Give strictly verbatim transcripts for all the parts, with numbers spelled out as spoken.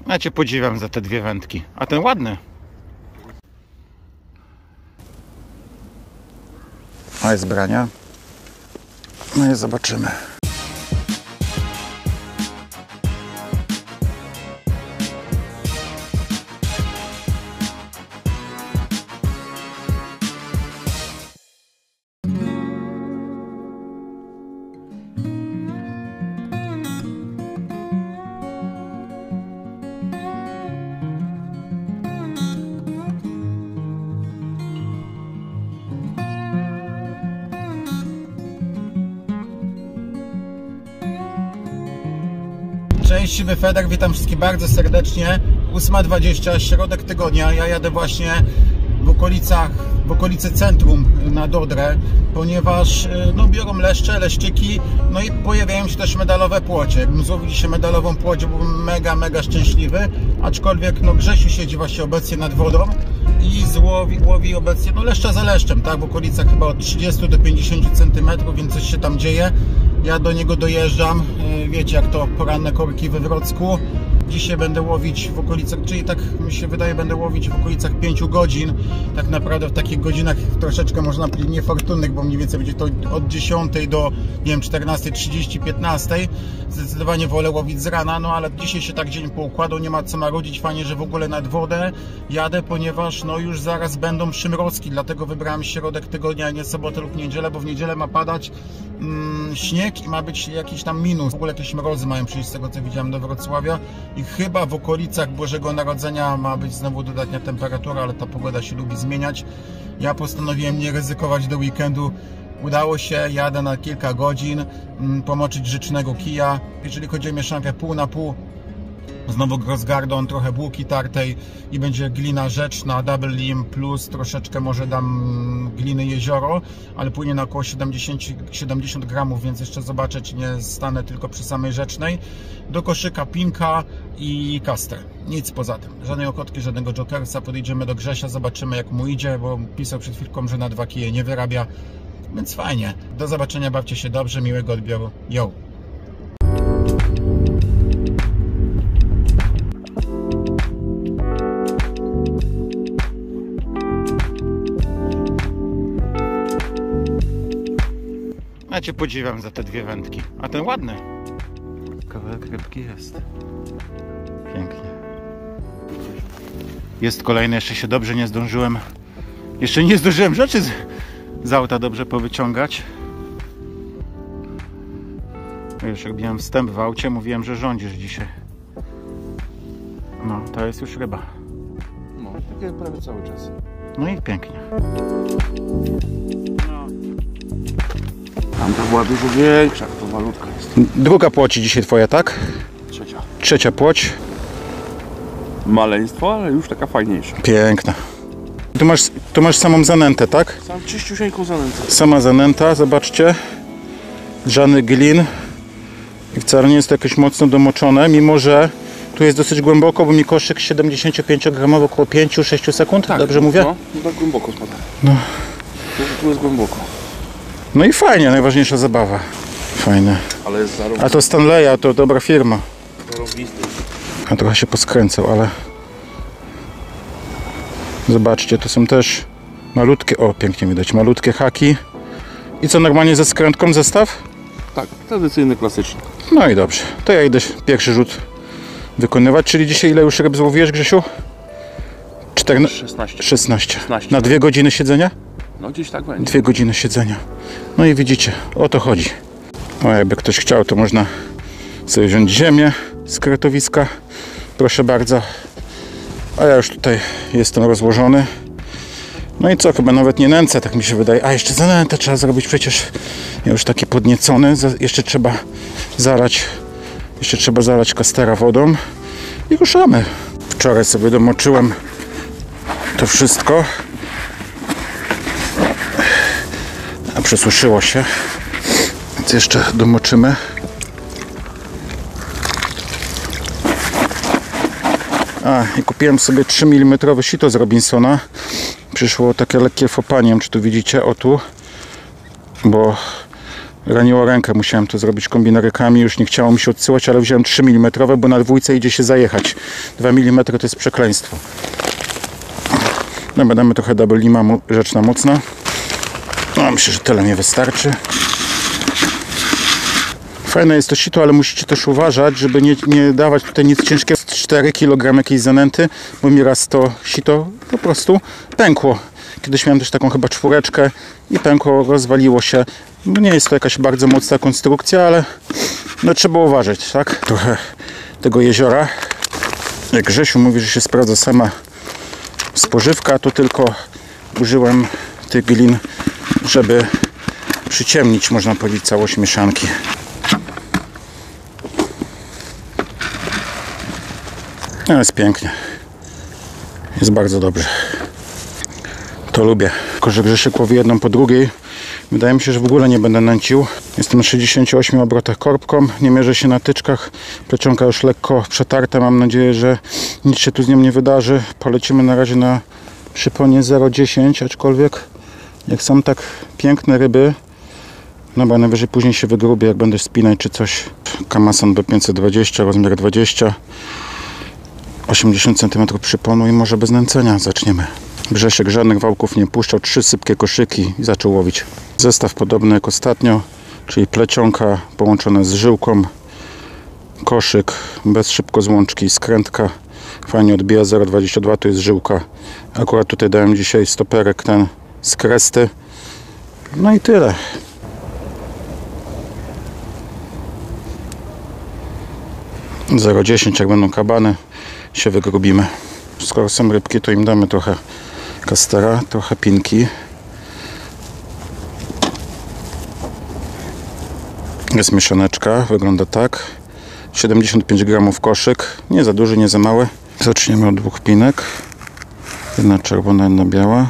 Ja cię podziwiam za te dwie wędki. A ten ładny. A jest brania. No i zobaczymy. Cześć, Siwy Fedek, witam wszystkich bardzo serdecznie. ósma dwadzieścia, środek tygodnia. Ja jadę właśnie w okolicach, w okolice centrum na Dodrę, ponieważ no, biorą leszcze, leszczyki, no i pojawiają się też medalowe płocie. Jakbym złowił dzisiaj medalową płoć, byłbym mega, mega szczęśliwy, aczkolwiek no, Grzesiu siedzi właśnie obecnie nad wodą i złowi, łowi obecnie no, leszcza za leszczem, tak, w okolicach chyba od trzydziestu do pięćdziesięciu centymetrów, więc coś się tam dzieje. Ja do niego dojeżdżam, wiecie jak to poranne korki we Wrocku. Dzisiaj będę łowić w okolicach, czyli tak mi się wydaje, będę łowić w okolicach pięciu godzin. Tak naprawdę w takich godzinach troszeczkę można powiedzieć niefortunnych, bo mniej więcej będzie to od dziesiątej do, nie wiem, czternastej trzydzieści, piętnastej. Zdecydowanie wolę łowić z rana, no ale dzisiaj się tak dzień poukładał, nie ma co marudzić. Fajnie, że w ogóle nad wodę jadę, ponieważ no już zaraz będą przymrozki, dlatego wybrałem środek tygodnia, a nie sobotę lub niedzielę, bo w niedzielę ma padać mm, śnieg i ma być jakiś tam minus. W ogóle jakieś mrozy mają przyjść z tego, co widziałem, do Wrocławia. I chyba w okolicach Bożego Narodzenia ma być znowu dodatnia temperatura, ale ta pogoda się lubi zmieniać. Ja postanowiłem nie ryzykować do weekendu. Udało się, jadę na kilka godzin, pomoczyć rzecznego kija. Jeżeli chodzi o mieszankę pół na pół, znowu Grossgardon, trochę bułki tartej i będzie glina rzeczna, double lim plus troszeczkę może dam gliny jezioro, ale płynie na około siedemdziesiąt, siedemdziesiąt gramów, więc jeszcze zobaczę, czy nie stanę tylko przy samej rzecznej. Do koszyka pinka i kastrę. Nic poza tym. Żadnej okotki, żadnego jokersa. Podejdziemy do Grzesia, zobaczymy jak mu idzie, bo pisał przed chwilką, że na dwa kije nie wyrabia, więc fajnie. Do zobaczenia, bawcie się dobrze, miłego odbioru. Yo! Ja cię podziwiam za te dwie wędki. A ten ładny. Kawałek rybki jest. Pięknie. Jest kolejny, jeszcze się dobrze nie zdążyłem. Jeszcze nie zdążyłem rzeczy z, z auta dobrze powyciągać. Już robiłem wstęp w aucie, mówiłem, że rządzisz dzisiaj. No, to jest już ryba. No, takie prawie cały czas. No i pięknie. Tamta była dużo większa, to malutka jest. Druga płoć dzisiaj twoja, tak? Trzecia. Trzecia płoć. Maleństwo, ale już taka fajniejsza. Piękna. Tu masz, tu masz samą zanętę, tak? Sam czyściusieńką zanętę. Sama zanęta, zobaczcie. Żadny glin. I wcale nie jest to jakoś mocno domoczone, mimo że tu jest dosyć głęboko, bo mi koszyk siedemdziesięciopięciogramowy około pięć do sześciu sekund, tak, dobrze mówię? No, no tak głęboko spada. No. Tu, tu jest głęboko. No i fajnie, najważniejsza zabawa. Fajne. Ale jest zarobisty. A to Stanleya, to dobra firma. Zarobisty. A trochę się poskręcał, ale... Zobaczcie, to są też malutkie, o pięknie widać, malutkie haki. I co, normalnie ze skrętką zestaw? Tak, tradycyjny, klasyczny. No i dobrze, to ja idę pierwszy rzut wykonywać, czyli dzisiaj ile już ryb złowiłeś, Grzesiu? czternaście. szesnaście. szesnaście. szesnaście. Na dwie godziny siedzenia? No gdzieś tak będzie. Dwie godziny siedzenia. No i widzicie, o to chodzi. O, jakby ktoś chciał, to można sobie wziąć ziemię z kretowiska. Proszę bardzo. A ja już tutaj jestem rozłożony. No i co, chyba nawet nie nęcę, tak mi się wydaje. A jeszcze zanętę trzeba zrobić, przecież ja już taki podniecony. Jeszcze trzeba zalać, jeszcze trzeba zalać kastera wodą i ruszamy. Wczoraj sobie domoczyłem to wszystko. A przesuszyło się. Więc jeszcze domoczymy. A, i kupiłem sobie trzy milimetrowe sito z Robinsona. Przyszło takie lekkie fopanie, nie wiem, czy tu widzicie, o tu. Bo Raniło rękę, musiałem to zrobić kombinarykami, już nie chciało mi się odsyłać, ale wziąłem trzy milimetry, bo na dwójce idzie się zajechać. dwa milimetry to jest przekleństwo. Dobra, damy trochę double lima, rzeczna mocna. No, myślę, że tyle mi wystarczy. Fajne jest to sito, ale musicie też uważać, żeby nie, nie dawać tutaj nic ciężkiego. cztery kilogramy jakiejś zanęty, bo mi raz to sito po prostu pękło. Kiedyś miałem też taką chyba czwóreczkę i pękło, rozwaliło się. No nie jest to jakaś bardzo mocna konstrukcja, ale no trzeba uważać, tak? Trochę tego jeziora. Jak Grzesiu mówi, że się sprawdza sama spożywka, to tylko użyłem tych glin, żeby przyciemnić, można powiedzieć, całość mieszanki. No jest pięknie. Jest bardzo dobrze. To lubię. Tylko że Grzesiek łowi jedną po drugiej. Wydaje mi się, że w ogóle nie będę nęcił. Jestem na sześćdziesięciu ośmiu obrotach korbką. Nie mierzę się na tyczkach. Plecionka już lekko przetarta. Mam nadzieję, że nic się tu z nią nie wydarzy. Polecimy na razie na przyponie zero dziesięć, aczkolwiek jak są tak piękne ryby, no bo najwyżej później się wygrubię, jak będę spinać czy coś. Kamasan B pięćset dwadzieścia, rozmiar dwadzieścia. osiemdziesiąt centymetrów przyponu i może bez nęcenia zaczniemy. Grzesiek żadnych wałków nie puszczał, trzy sypkie koszyki i zaczął łowić. Zestaw podobny jak ostatnio, czyli plecionka połączona z żyłką, koszyk bez szybkozłączki, skrętka, fajnie odbija zero dwadzieścia dwa, to jest żyłka. Akurat tutaj dałem dzisiaj stoperek ten z kresty. No i tyle. zero dziesięć, jak będą kabany, się wygrubimy. Skoro są rybki, to im damy trochę kastera, trochę pinki. Jest mieszaneczka, wygląda tak. siedemdziesiąt pięć gramów koszyk, nie za duży, nie za mały. Zaczniemy od dwóch pinek. Jedna czerwona, jedna biała.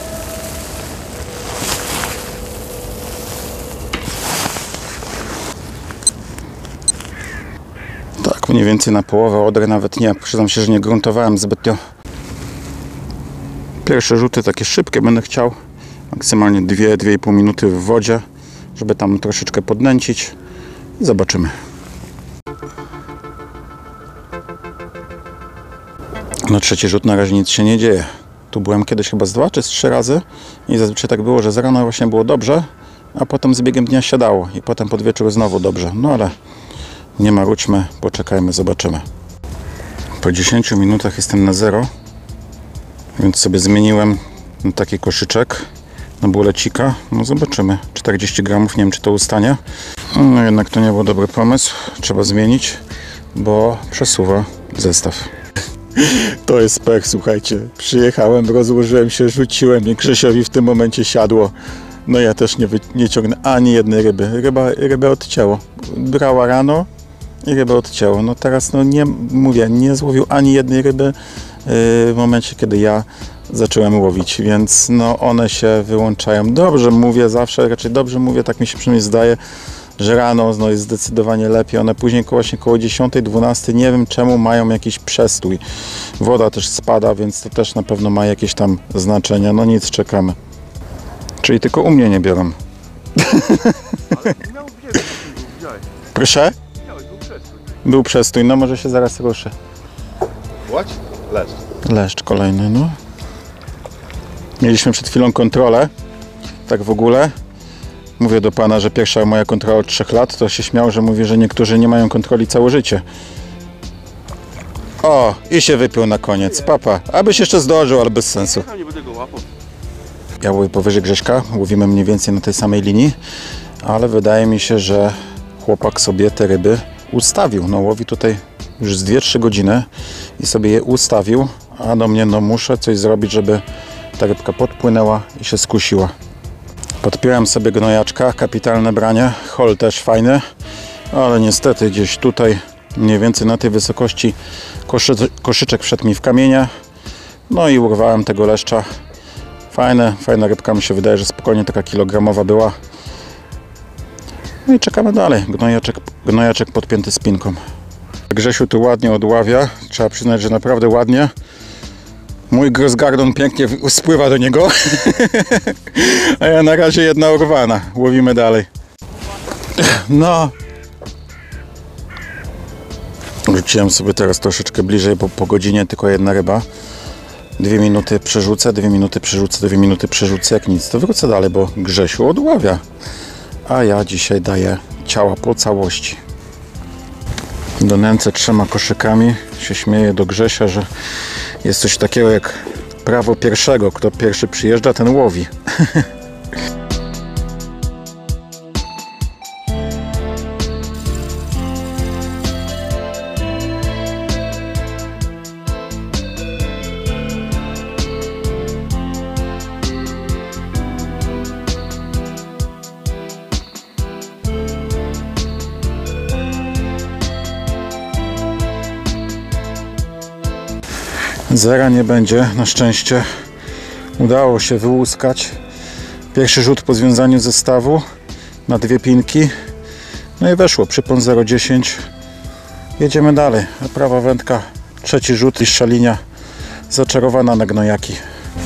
Tak, mniej więcej na połowę, odry nawet nie. Przyznam się, że nie gruntowałem zbytnio. Pierwsze rzuty takie szybkie będę chciał. Maksymalnie dwie do dwóch i pół minuty w wodzie, żeby tam troszeczkę podnęcić. I zobaczymy. No trzeci rzut na razie nic się nie dzieje. Tu byłem kiedyś chyba z dwa czy z trzy razy i zazwyczaj tak było, że z rana właśnie było dobrze, a potem z biegiem dnia siadało i potem pod wieczór znowu dobrze. No ale nie marudźmy, poczekajmy, zobaczymy. Po dziesięciu minutach jestem na zero, więc sobie zmieniłem na taki koszyczek na bulecika. No zobaczymy. czterdzieści gramów, nie wiem czy to ustanie. No jednak to nie był dobry pomysł. Trzeba zmienić, bo przesuwa zestaw. To jest pech, słuchajcie. Przyjechałem, rozłożyłem się, rzuciłem i Grzesiowi w tym momencie siadło. No ja też nie, nie ciągnę ani jednej ryby. Ryba, rybę odcięło. Brała rano i rybę odcięło. No teraz, no nie mówię, nie złowił ani jednej ryby yy, w momencie, kiedy ja zacząłem łowić, więc no one się wyłączają. Dobrze mówię zawsze, raczej dobrze mówię, tak mi się przynajmniej zdaje, że rano no, jest zdecydowanie lepiej. One później koło, właśnie koło dziesiątej, dwunastej, nie wiem czemu mają jakiś przestój. Woda też spada, więc to też na pewno ma jakieś tam znaczenie. No nic, czekamy. Czyli tylko u mnie nie biorą. Proszę? Był przestój, no może się zaraz ruszy. What? Leszcz. Leszcz kolejny, no. Mieliśmy przed chwilą kontrolę. Tak w ogóle. Mówię do pana, że pierwsza moja kontrola od trzech lat, to się śmiał, że mówi, że niektórzy nie mają kontroli całe życie. O, i się wypił na koniec. Papa, abyś jeszcze zdążył, ale bez sensu. Ja nie będę go łapał. Ja łowię powyżej Grześka, łowimy mniej więcej na tej samej linii, ale wydaje mi się, że chłopak sobie te ryby ustawił. No łowi tutaj już z dwie trzy godziny i sobie je ustawił, a do mnie no muszę coś zrobić, żeby ta rybka podpłynęła i się skusiła. Podpiąłem sobie gnojaczka, kapitalne branie, hol też fajny, ale niestety gdzieś tutaj, mniej więcej na tej wysokości koszy, koszyczek wszedł mi w kamienie, no i urwałem tego leszcza. Fajne, fajna rybka, mi się wydaje, że spokojnie taka kilogramowa była. No i czekamy dalej, gnojaczek, gnojaczek podpięty spinką. Grzesiu tu ładnie odławia, trzeba przyznać, że naprawdę ładnie. Mój Grossgardon pięknie spływa do niego, a ja na razie jedna urwana. Łowimy dalej. No. Rzuciłem sobie teraz troszeczkę bliżej, bo po godzinie tylko jedna ryba. Dwie minuty przerzucę, dwie minuty przerzucę, dwie minuty przerzucę. Jak nic, to wrócę dalej, bo Grzesiu odławia. A ja dzisiaj daję ciała po całości. Donęcę trzema koszykami. Się śmieję do Grzesia, że jest coś takiego jak prawo pierwszego. Kto pierwszy przyjeżdża, ten łowi. Zera nie będzie, na szczęście udało się wyłuskać. Pierwszy rzut po związaniu zestawu na dwie pinki. No i weszło, przypon zero dziesięć. Jedziemy dalej. Prawa wędka, trzeci rzut i szczalinia zaczarowana na gnojaki.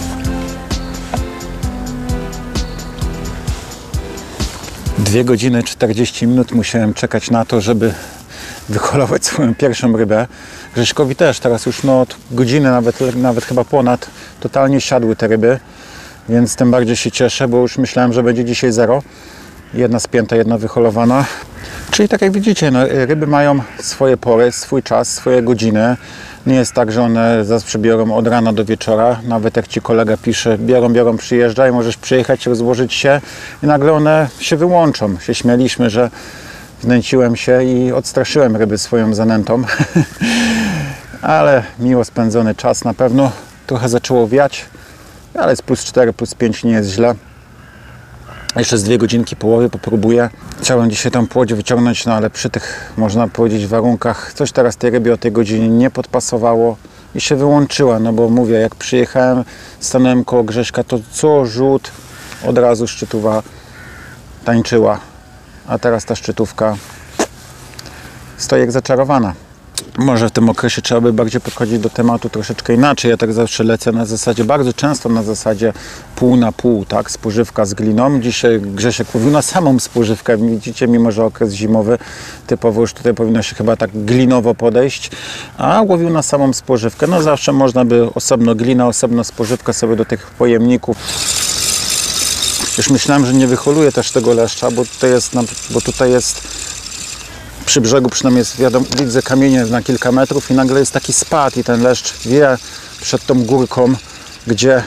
Dwie godziny czterdzieści minut musiałem czekać na to, żeby wyholować swoją pierwszą rybę. Grześkowi też teraz już no, od godziny, nawet, nawet chyba ponad, totalnie siadły te ryby, więc tym bardziej się cieszę, bo już myślałem, że będzie dzisiaj zero. Jedna spięta, jedna wyholowana. Czyli tak jak widzicie, no, ryby mają swoje pory, swój czas, swoje godziny. Nie jest tak, że one zawsze biorą od rana do wieczora. Nawet jak ci kolega pisze, biorą, biorą, przyjeżdżaj, możesz przyjechać, rozłożyć się i nagle one się wyłączą. Się śmialiśmy, że znęciłem się i odstraszyłem ryby swoją zanętą. Ale miło spędzony czas na pewno. Trochę zaczęło wiać, ale z plus cztery, plus pięć nie jest źle. Jeszcze z dwie godzinki połowy popróbuję. Chciałem dzisiaj tam płoć wyciągnąć, no ale przy tych, można powiedzieć, warunkach coś teraz tej rybie o tej godzinie nie podpasowało i się wyłączyła. No bo mówię, jak przyjechałem, stanąłem koło Grześka, to co rzut od razu szczytowa tańczyła. A teraz ta szczytówka stoi jak zaczarowana. Może w tym okresie trzeba by bardziej podchodzić do tematu troszeczkę inaczej. Ja tak zawsze lecę na zasadzie, bardzo często na zasadzie pół na pół, tak? Spożywka z gliną. Dzisiaj Grzesiek łowił na samą spożywkę. Widzicie, mimo że okres zimowy, typowo już tutaj powinno się chyba tak glinowo podejść, a łowił na samą spożywkę. No zawsze można by osobno glina, osobno spożywka sobie do tych pojemników. Już myślałem, że nie wyholuję też tego leszcza, bo tutaj jest, bo tutaj jest przy brzegu przynajmniej jest, wiadomo, widzę kamienie na kilka metrów i nagle jest taki spad i ten leszcz wie przed tą górką, gdzie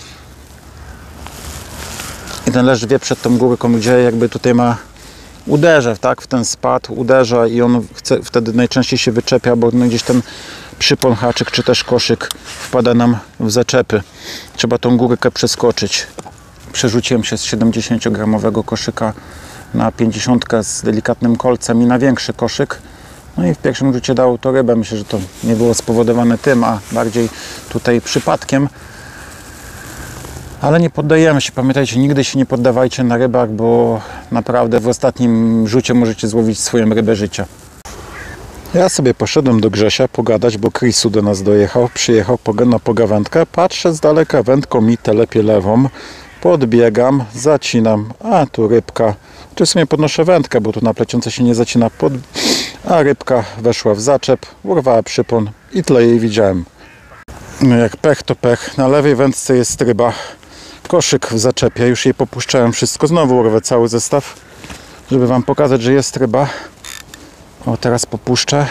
i ten leszcz wie przed tą górką, gdzie jakby tutaj ma uderza, tak, w ten spad, uderza i on chce, wtedy najczęściej się wyczepia, bo no, gdzieś ten przypon, haczyk czy też koszyk wpada nam w zaczepy. Trzeba tą górkę przeskoczyć. Przerzuciłem się z siedemdziesięciogramowego koszyka na pięćdziesiątkę z delikatnym kolcem i na większy koszyk. No i w pierwszym rzucie dało to rybę. Myślę, że to nie było spowodowane tym, a bardziej tutaj przypadkiem. Ale nie poddajemy się. Pamiętajcie, nigdy się nie poddawajcie na rybach, bo naprawdę w ostatnim rzucie możecie złowić swoją rybę życia. Ja sobie poszedłem do Grzesia pogadać, bo Chrisu do nas dojechał, przyjechał na pogawędkę. Patrzę z daleka, wędką mi telepie lewą. Podbiegam, zacinam, a tu rybka. Czy w sumie podnoszę wędkę, bo tu na plecionce się nie zacina. Pod... A rybka weszła w zaczep, urwała przypon i tyle jej widziałem. No jak pech to pech. Na lewej wędce jest ryba. Koszyk w zaczepie. Już jej popuszczałem wszystko. Znowu urwę cały zestaw, żeby wam pokazać, że jest ryba. O, teraz popuszczę.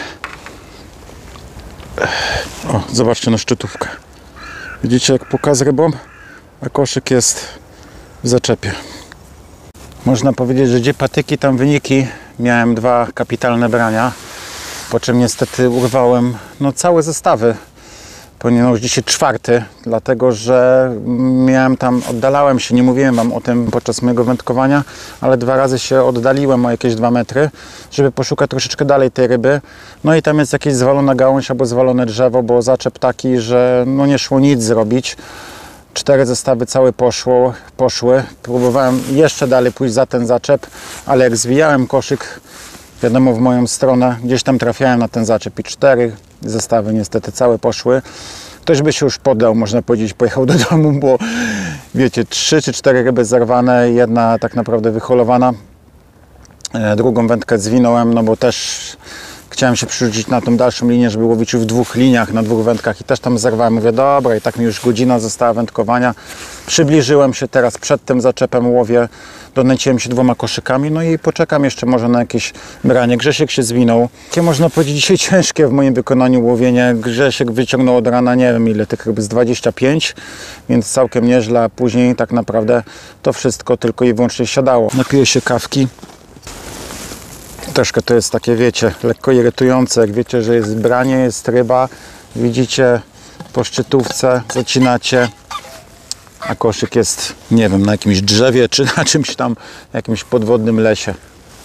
O, zobaczcie na szczytówkę. Widzicie, jak pokaz rybą? A koszyk jest w zaczepie. Można powiedzieć, że gdzie patyki, tam wyniki. Miałem dwa kapitalne brania, po czym niestety urwałem no, całe zestawy. Ponieważ już dzisiaj czwarty, dlatego że miałem tam, oddalałem się, nie mówiłem wam o tym podczas mojego wędkowania, ale dwa razy się oddaliłem o jakieś dwa metry, żeby poszukać troszeczkę dalej tej ryby. No i tam jest jakieś zwalona gałąź albo zwalone drzewo, bo zaczep taki, że no nie szło nic zrobić. Cztery zestawy całe poszło, poszły. Próbowałem jeszcze dalej pójść za ten zaczep, ale jak zwijałem koszyk, wiadomo, w moją stronę, gdzieś tam trafiałem na ten zaczep i cztery zestawy niestety całe poszły. Ktoś by się już poddał, można powiedzieć, pojechał do domu, bo wiecie, trzy czy cztery ryby zerwane, jedna tak naprawdę wyholowana. Drugą wędkę zwinąłem, no bo też chciałem się przerzucić na tą dalszą linię, żeby łowić w dwóch liniach, na dwóch wędkach i też tam zerwałem. Mówię, dobra, i tak mi już godzina została wędkowania. Przybliżyłem się teraz, przed tym zaczepem łowię, donęciłem się dwoma koszykami, no i poczekam jeszcze może na jakieś branie. Grzesiek się zwinął. Takie można powiedzieć dzisiaj ciężkie w moim wykonaniu łowienie. Grzesiek wyciągnął od rana, nie wiem ile, tych z dwadzieścia pięć, więc całkiem nieźle, a później tak naprawdę to wszystko tylko i wyłącznie siadało. Napiję się kawki. Troszkę to jest takie, wiecie, lekko irytujące, jak wiecie, że jest branie, jest ryba, widzicie po szczytówce, zacinacie, a koszyk jest, nie wiem, na jakimś drzewie, czy na czymś tam, jakimś podwodnym lesie.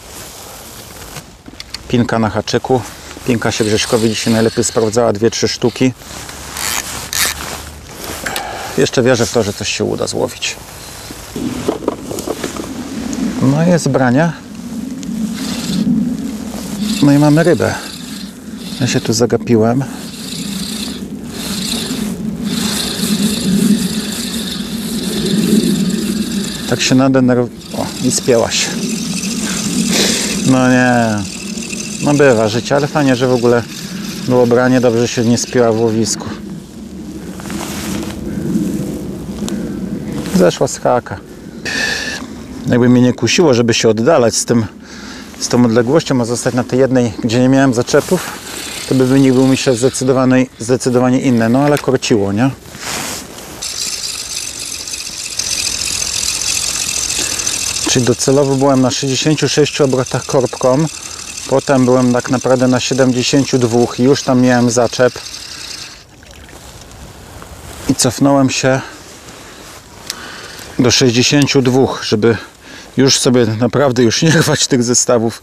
Pinka na haczyku. Pinka się Grześkowi dzisiaj najlepiej sprawdzała, dwie, trzy sztuki. Jeszcze wierzę w to, że coś się uda złowić. No i jest branie. No i mamy rybę. Ja się tu zagapiłem. Tak się nadenerwowałem. O, i spięła się. No nie. No bywa życie, ale fajnie, że w ogóle było branie. Dobrze, że się nie spięła w łowisku. Zeszła z haka. Jakby mnie nie kusiło, żeby się oddalać z tym, z tą odległością, a zostać na tej jednej, gdzie nie miałem zaczepów, to by wynik był, myślę, zdecydowanie, zdecydowanie inny. No ale korciło, nie? Czyli docelowo byłem na sześćdziesięciu sześciu obrotach korbką, potem byłem tak naprawdę na siedemdziesięciu dwóch i już tam miałem zaczep i cofnąłem się do sześćdziesięciu dwóch, żeby już sobie naprawdę już nie rwać tych zestawów.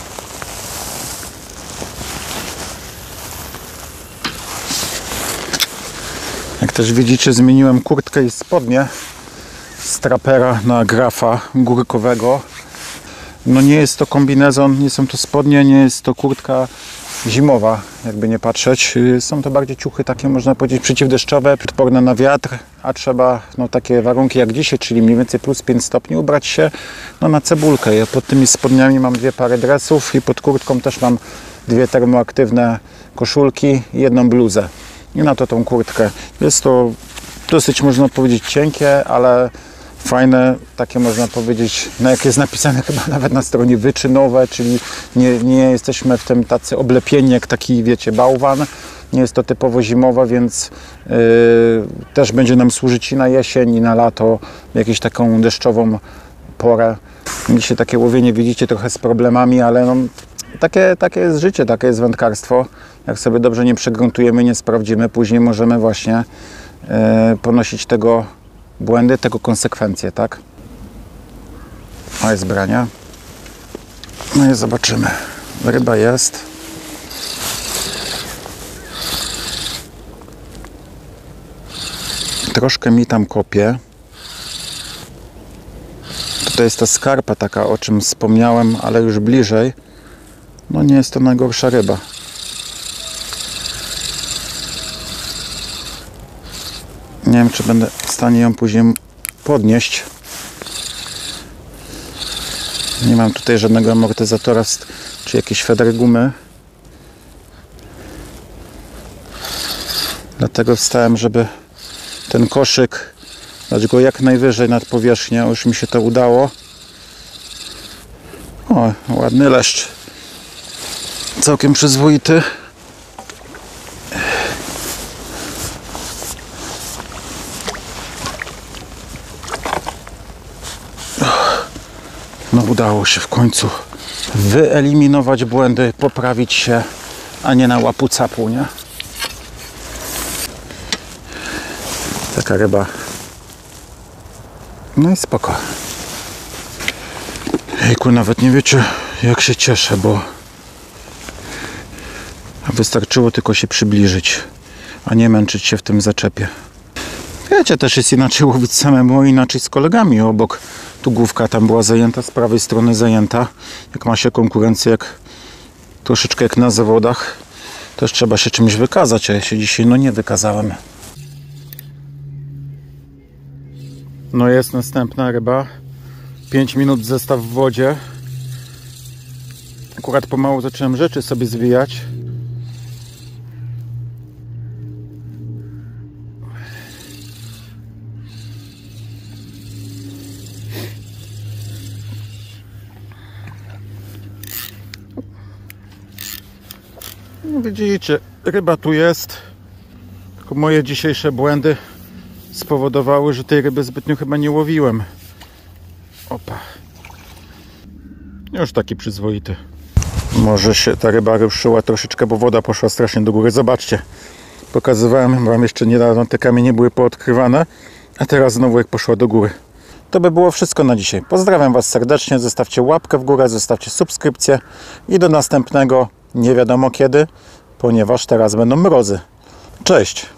Jak też widzicie, zmieniłem kurtkę i spodnie z trapera na grafa górkowego. No nie jest to kombinezon, nie są to spodnie, nie jest to kurtka zimowa, jakby nie patrzeć. Są to bardziej ciuchy takie, można powiedzieć, przeciwdeszczowe, odporne na wiatr, a trzeba no, takie warunki jak dzisiaj, czyli mniej więcej plus pięć stopni, ubrać się no, na cebulkę. Ja pod tymi spodniami mam dwie pary dresów i pod kurtką też mam dwie termoaktywne koszulki i jedną bluzę. I na to tą kurtkę. Jest to dosyć, można powiedzieć, cienkie, ale fajne, takie można powiedzieć, no jak jest napisane chyba nawet na stronie wyczynowe, czyli nie, nie jesteśmy w tym tacy oblepieni jak taki, wiecie, bałwan. Nie jest to typowo zimowa, więc yy, też będzie nam służyć i na jesień, i na lato, jakąś taką deszczową porę. Dzisiaj takie łowienie, widzicie, trochę z problemami, ale no, takie, takie jest życie, takie jest wędkarstwo. Jak sobie dobrze nie przegruntujemy, nie sprawdzimy, później możemy właśnie yy, ponosić tego błędy, tego konsekwencje, tak? A jest brania. No i zobaczymy. Ryba jest. Troszkę mi tam kopie. Tutaj jest ta skarpa taka, o czym wspomniałem, ale już bliżej. No nie jest to najgorsza ryba. Nie wiem, czy będę w stanie ją później podnieść. Nie mam tutaj żadnego amortyzatora, czy jakieś fedry gumy. Dlatego wstałem, żeby ten koszyk dać go jak najwyżej nad powierzchnię. Już mi się to udało. O, ładny leszcz. Całkiem przyzwoity. No udało się w końcu wyeliminować błędy, poprawić się, a nie na łapu capu, nie? Taka ryba. No i spoko. Jejku, nawet nie wiecie, jak się cieszę, bo wystarczyło tylko się przybliżyć, a nie męczyć się w tym zaczepie. Wiecie, też jest inaczej łowić samemu, inaczej z kolegami obok. Tu główka tam była zajęta, z prawej strony zajęta. Jak ma się konkurencję, jak troszeczkę jak na zawodach, też trzeba się czymś wykazać, a ja się dzisiaj no nie wykazałem. No jest następna ryba. pięć minut zestaw w wodzie. Akurat pomału zacząłem rzeczy sobie zwijać. No widzicie, ryba tu jest. Tylko moje dzisiejsze błędy spowodowały, że tej ryby zbytnio chyba nie łowiłem. Opa. Już taki przyzwoity. Może się ta ryba ruszyła troszeczkę, bo woda poszła strasznie do góry. Zobaczcie. Pokazywałem wam jeszcze niedawno, te kamienie były poodkrywane, a teraz znowu jak poszła do góry. To by było wszystko na dzisiaj. Pozdrawiam was serdecznie. Zostawcie łapkę w górę, zostawcie subskrypcję i do następnego nie wiadomo kiedy, ponieważ teraz będą mrozy. Cześć!